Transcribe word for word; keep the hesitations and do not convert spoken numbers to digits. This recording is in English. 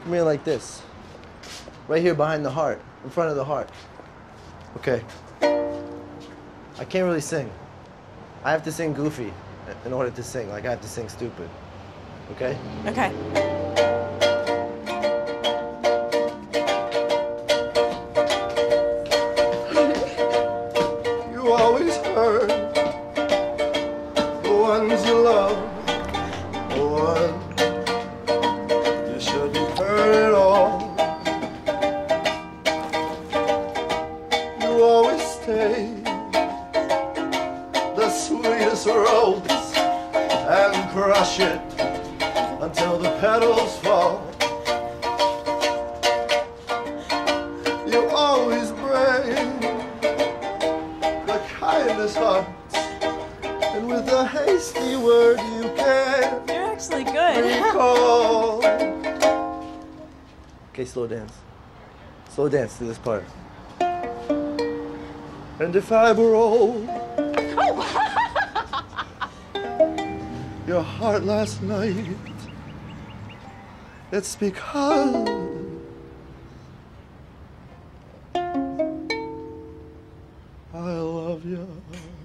Come here like this. Right here behind the heart, in front of the heart. Okay. I can't really sing. I have to sing goofy in order to sing. Like I have to sing stupid. Okay? Okay. You always hurt the ones you love, the ones you shouldn't hurt at all. You always stay the sweetest rose and crush it until the petals fall. You always bring the kindest hearts, and with a hasty word you can You're actually good. recall. Okay, slow dance. Slow dance to this part. And if I were old, your heart last night, it's because I love you.